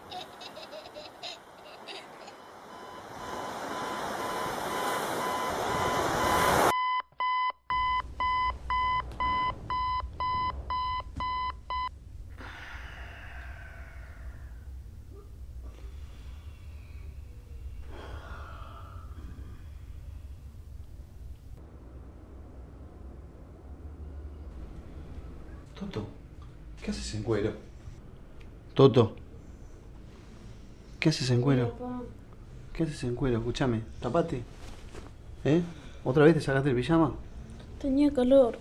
Toto, ¿qué haces en cuero? Toto, ¿qué haces en cuero? ¿Qué haces en cuero? Escúchame, tapate. ¿Eh? ¿Otra vez te sacaste el pijama? Tenía calor.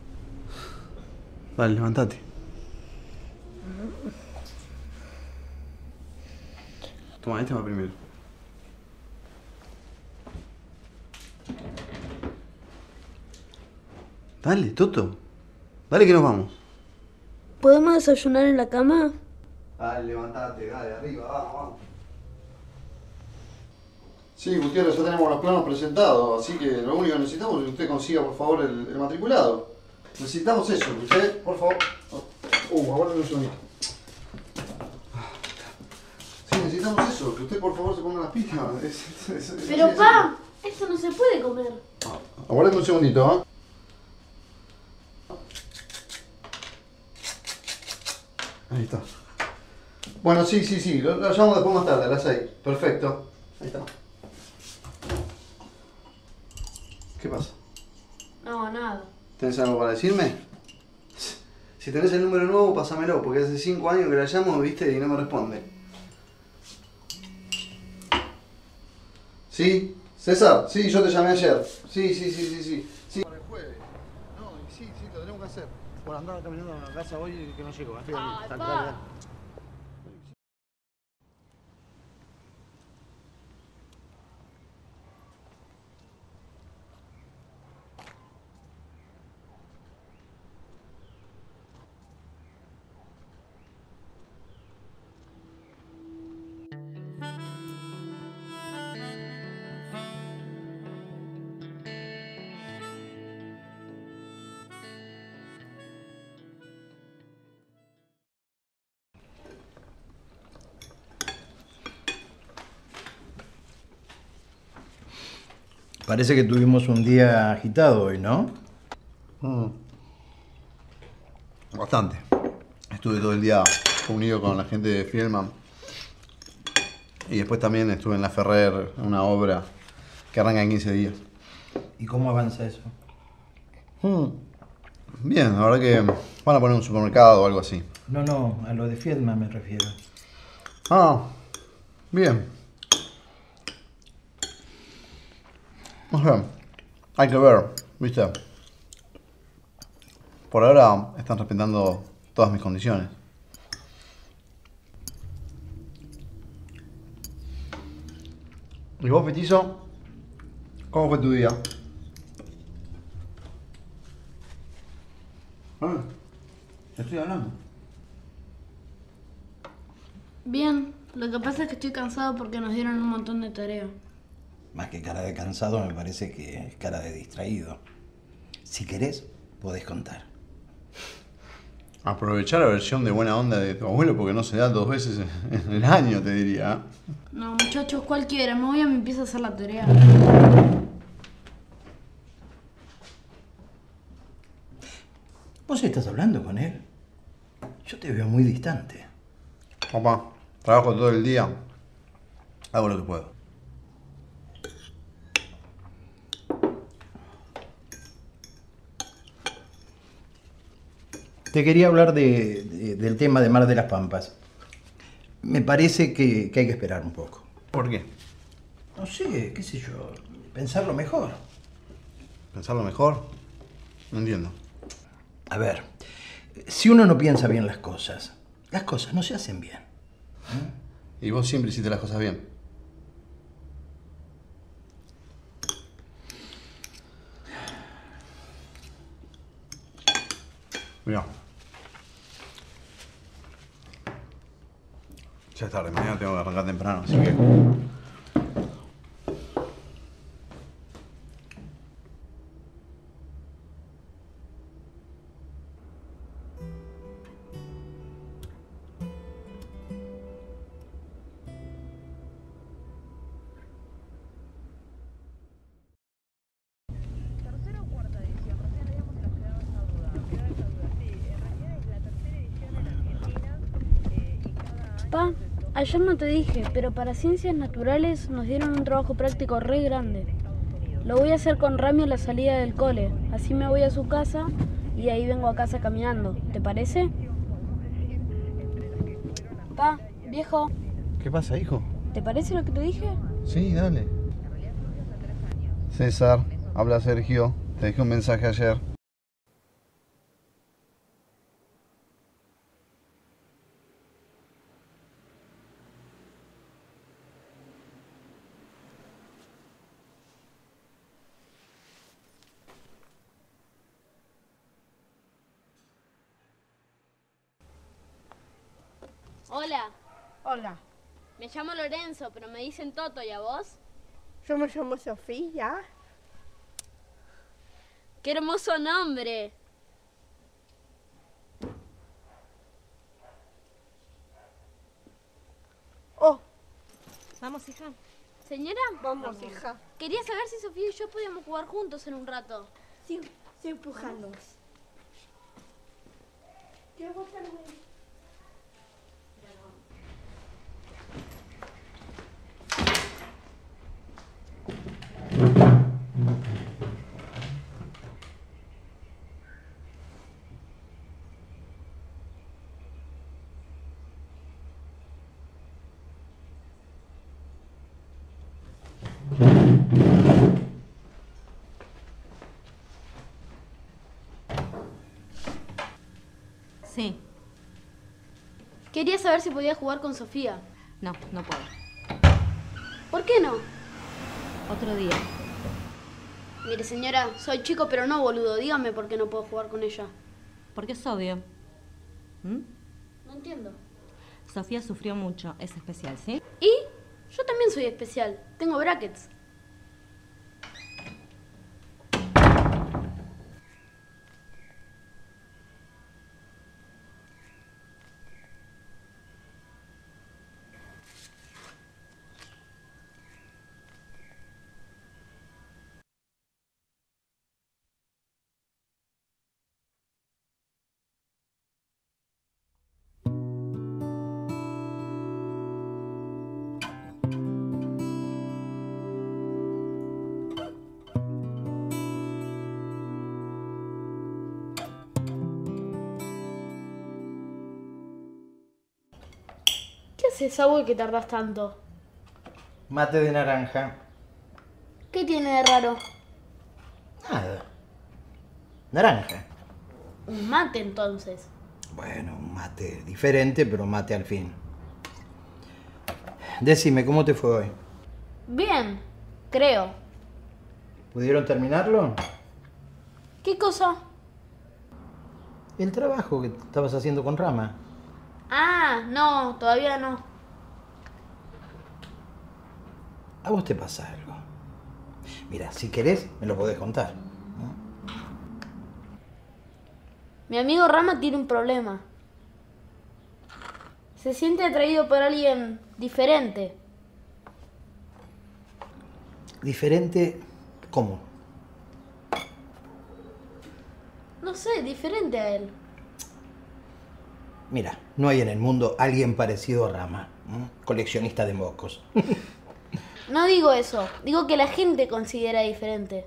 Vale, levantate. Toma, este va primero. Dale, Toto. Dale que nos vamos. ¿Podemos desayunar en la cama? Dale, levantate, dale, arriba, vamos, vamos. Sí, Gutiérrez, ya tenemos los planos presentados, así que lo único que necesitamos es que usted consiga, por favor, el matriculado. Necesitamos eso, que usted, por favor... aguárdame un segundito. Sí, necesitamos eso, que usted, por favor, se ponga las pilas. Pero, pa, esto no se puede comer. Aguárdame un segundito, ¿eh? Ahí está. Bueno, sí, lo llamo después más tarde, a las 6. Perfecto. Ahí está. ¿Qué pasa? No, nada. ¿Tenés algo para decirme? Si tenés el número nuevo, pásamelo, porque hace 5 años que la llamo, viste, y no me responde. ¿Sí? César, sí, yo te llamé ayer. Sí. Para el jueves. No, sí, lo tenemos que hacer. Bueno, andaba caminando a la casa hoy que no llego. Estoy aquí. Ay, pa. Parece que tuvimos un día agitado hoy, ¿no? Bastante. Estuve todo el día unido con la gente de Fielman. Y después también estuve en la Ferrer, una obra que arranca en 15 días. ¿Y cómo avanza eso? Bien, la verdad que van a poner un supermercado o algo así. No, a lo de Fiedman me refiero. Bien. O sea, hay que ver, ¿viste? Por ahora están respetando todas mis condiciones. ¿Y vos, petizo? ¿Cómo fue tu día? Te estoy hablando. Bien, lo que pasa es que estoy cansado porque nos dieron un montón de tareas. Más que cara de cansado, me parece que es cara de distraído. Si querés, podés contar. Aprovechar la versión de buena onda de tu abuelo porque no se da 2 veces en el año, te diría. No, muchachos, cualquiera. Me voy a mi pieza a hacer la tarea. ¿Vos estás hablando con él? Yo te veo muy distante. Papá, trabajo todo el día. Hago lo que puedo. Te quería hablar del tema de Mar de las Pampas. Me parece que hay que esperar un poco. ¿Por qué? No sé, qué sé yo, pensarlo mejor. ¿Pensarlo mejor? No entiendo. A ver, si uno no piensa bien las cosas no se hacen bien. Y vos siempre hiciste las cosas bien. Mirá. Ya es tarde, mañana tengo que arrancar temprano, así que... Pa, ayer no te dije, pero para ciencias naturales nos dieron un trabajo práctico re grande. Lo voy a hacer con Rami a la salida del cole. Así me voy a su casa y de ahí vengo a casa caminando. ¿Te parece? Pa, viejo, ¿Qué pasa, hijo? ¿te parece lo que te dije? Sí, dale. César, habla Sergio. Te dejé un mensaje ayer. Hola, Hola, me llamo Lorenzo, pero me dicen Toto, ¿y a vos? yo me llamo Sofía. ¡Qué hermoso nombre! Oh, Vamos, hija. Señora, vamos, hija. quería saber si Sofía y yo podíamos jugar juntos en un rato. Sí, empujando. ¿Qué vos también? Sí. Quería saber si podía jugar con Sofía. No, no puedo. ¿Por qué no? Otro día. Mire, señora, soy chico pero no boludo. Dígame por qué no puedo jugar con ella. Porque es obvio. ¿Mm? No entiendo. Sofía sufrió mucho. Es especial, ¿sí? ¿Y? Yo también soy especial. Tengo brackets. ¿Qué haces, Abuel, que tardás tanto? Mate de naranja. ¿Qué tiene de raro? Nada. Naranja. Un mate, entonces. Bueno, un mate diferente, pero mate al fin. Decime, ¿cómo te fue hoy? Bien, creo. ¿Pudieron terminarlo? ¿Qué cosa? El trabajo que estabas haciendo con Rama. Ah, no, todavía no. A vos te pasa algo. Mira, si querés, me lo podés contar, ¿no? Mi amigo Rama tiene un problema. Se siente atraído por alguien diferente. ¿Diferente cómo? No sé, diferente a él. Mira, no hay en el mundo alguien parecido a Rama, ¿no? Coleccionista de mocos. No digo eso, digo que la gente considera diferente.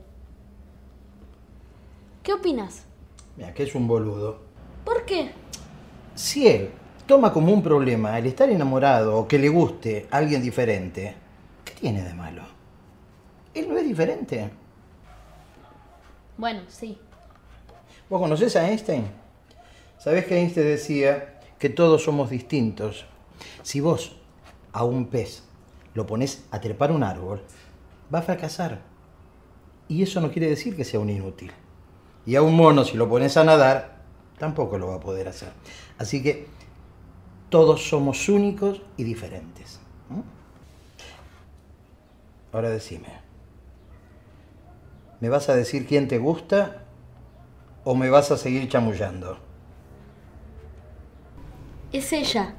¿Qué opinas? Mira, que es un boludo. ¿Por qué? Si él toma como un problema el estar enamorado o que le guste a alguien diferente, ¿qué tiene de malo? Él no es diferente. Bueno, sí. ¿Vos conocés a Einstein? ¿Sabés que Einstein decía que todos somos distintos? Si vos a un pez lo pones a trepar un árbol, va a fracasar. Y eso no quiere decir que sea un inútil. Y a un mono, si lo pones a nadar, tampoco lo va a poder hacer. Así que todos somos únicos y diferentes. ¿Mm? Ahora decime, ¿me vas a decir quién te gusta o me vas a seguir chamullando? Es ella.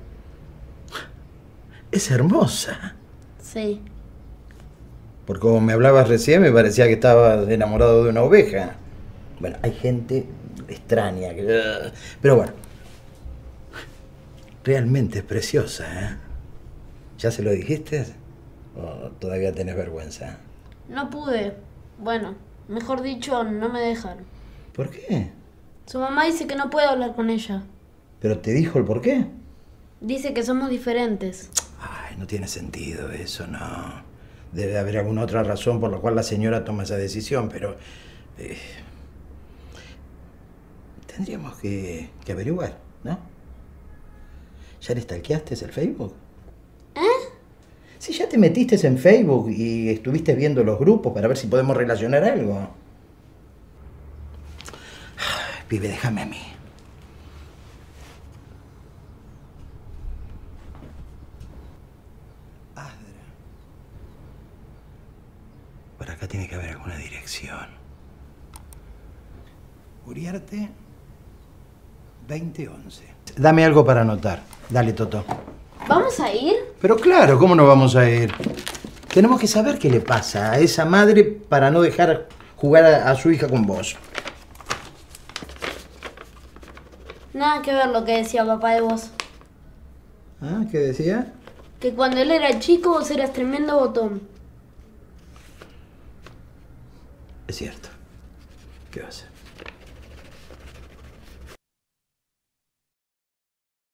Es hermosa. Sí. Por como me hablabas recién, me parecía que estabas enamorado de una oveja. Bueno, hay gente extraña que... Pero bueno. Realmente es preciosa, ¿eh? ¿Ya se lo dijiste? ¿O todavía tenés vergüenza? No pude. Bueno, mejor dicho, no me dejaron. ¿Por qué? Su mamá dice que no puedo hablar con ella. ¿Pero te dijo el por qué? Dice que somos diferentes. Ay, no tiene sentido eso, no. Debe haber alguna otra razón por la cual la señora toma esa decisión, pero... tendríamos que averiguar, ¿no? ¿Ya le stalkeaste el Facebook? Si ya te metiste en Facebook y estuviste viendo los grupos para ver si podemos relacionar algo. Ay, pibe, déjame a mí. Adra. Por acá tiene que haber alguna dirección. Uriarte 2011. Dame algo para anotar. Dale, Toto. ¿Vamos a ir? Pero claro, ¿cómo no vamos a ir? Tenemos que saber qué le pasa a esa madre para no dejar jugar a su hija con vos. Nada que ver lo que decía papá de vos. ¿Ah? ¿Qué decía? Que cuando él era chico vos eras tremendo botón. Es cierto. ¿Qué va a hacer?